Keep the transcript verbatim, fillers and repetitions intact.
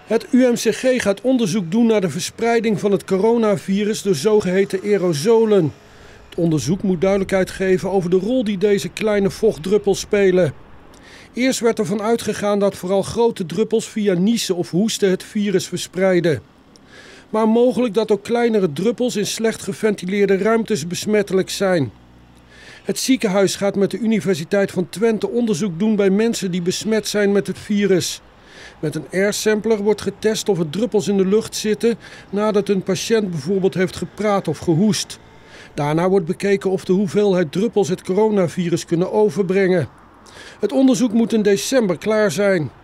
Het U M C G gaat onderzoek doen naar de verspreiding van het coronavirus door zogeheten aerosolen. Het onderzoek moet duidelijkheid geven over de rol die deze kleine vochtdruppels spelen. Eerst werd ervan uitgegaan dat vooral grote druppels via niezen of hoesten het virus verspreiden. Maar mogelijk dat ook kleinere druppels in slecht geventileerde ruimtes besmettelijk zijn. Het ziekenhuis gaat met de Universiteit van Twente onderzoek doen bij mensen die besmet zijn met het virus. Met een airsampler wordt getest of er druppels in de lucht zitten nadat een patiënt bijvoorbeeld heeft gepraat of gehoest. Daarna wordt bekeken of de hoeveelheid druppels het coronavirus kunnen overbrengen. Het onderzoek moet in december klaar zijn.